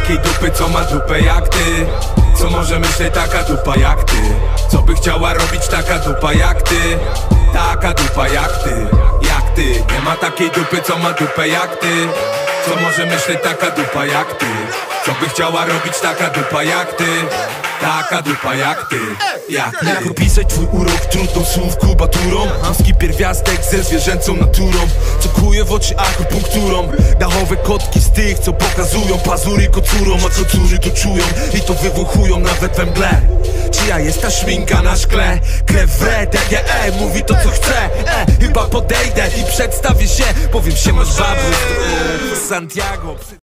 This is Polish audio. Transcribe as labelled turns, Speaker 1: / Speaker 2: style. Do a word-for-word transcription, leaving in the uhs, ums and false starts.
Speaker 1: takiej dupy, co ma dupę jak ty. Co może myśleć taka dupa jak ty? Co by chciała robić taka dupa jak ty? Taka dupa jak ty, jak ty. Nie ma takiej dupy, co ma dupę jak ty. Co może myśleć taka dupa jak ty? Co by chciała robić taka dupa jak ty? Taka dupa jak ty, jak ty.
Speaker 2: Jak opisać twój urok trudną słówkubaturą? Ludzki pierwiastek ze zwierzęcą naturą, co kuje w oczy akupunkturą. Dachowe kotki z tych, co pokazują pazury kocurą, a kocury to czują i to wywąchują nawet we mgle. Czyja jest ta szminka na szkle? Krew wre, D G E, mówi to co chce. E, chyba podejdę i przedstawię się, powiem się masz babu z Santiago.